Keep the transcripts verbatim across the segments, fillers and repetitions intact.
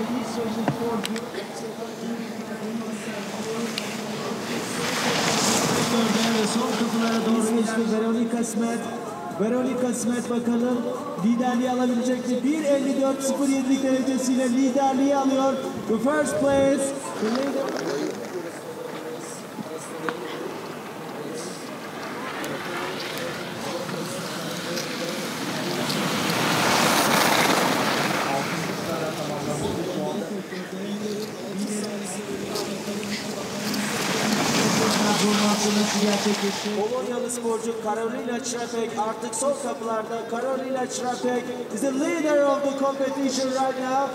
Son kapılara doğru geçti Veronica Smet. Veronica Smet bakalım liderliği alabilecek mi? bir elli dört sıfır yedi derecesiyle liderliği alıyor. The first place. Polonyalı sporcu Karolina Črepek artık son kapılarda. Karolina Črepek is the leader of the competition right now.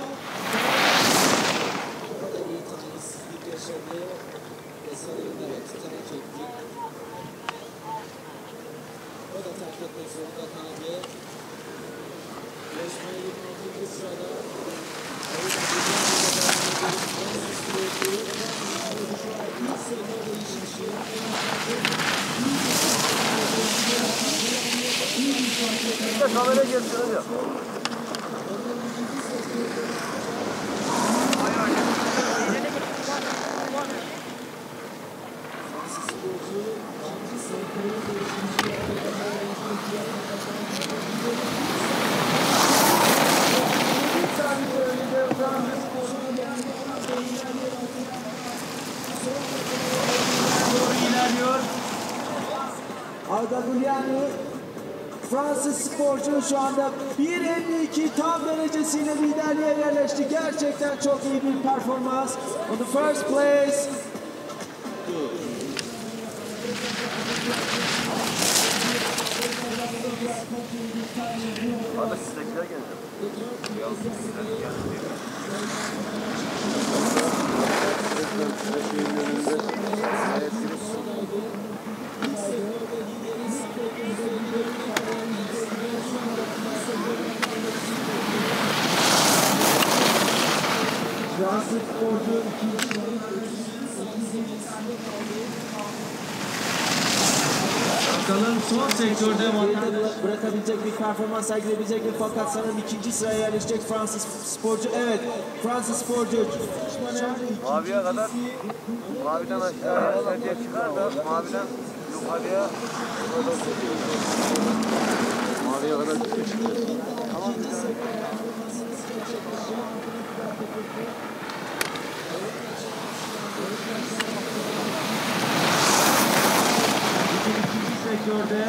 Kamera gösteriyor. Arda Gugliani, Fransız sporcu şu anda bir elli iki tam derecesiyle liderliğe yerleşti. Gerçekten çok iyi bir performans. On the first place. Abi sizdekiler geldi. Fransız sporcu bakalım son sektörde bırakabilecek bir performans sergileyebilecek mi? Fakat sanırım ikinci sıraya yerleşecek Fransız sporcu. Evet, Fransız sporcu. Maviye kadar, maviden aşağıya serdiye çıkar da maviden yukarıya maviye kadar çıkıyor. Tamam. Sektörde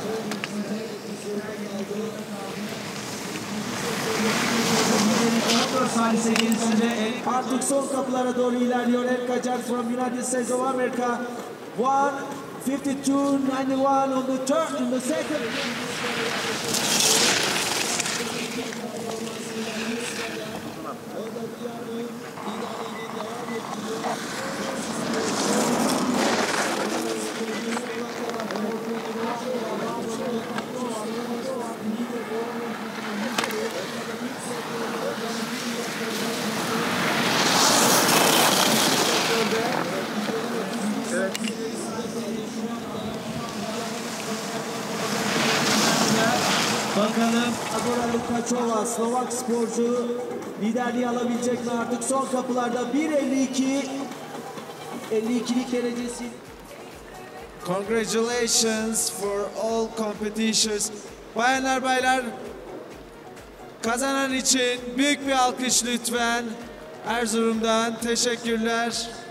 artık son kapılara doğru ilerliyor. El Kacar from United States of America. one fifty-two ninety-one on the third, in the second. Bakalım Agora Lukachova, Slovak sporcu liderliği alabilecek mi artık son kapılarda? bir elli iki elli ikilik derecesi. Congratulations for all competitions. Bayanlar baylar, kazanan için büyük bir alkış lütfen. Erzurum'dan teşekkürler.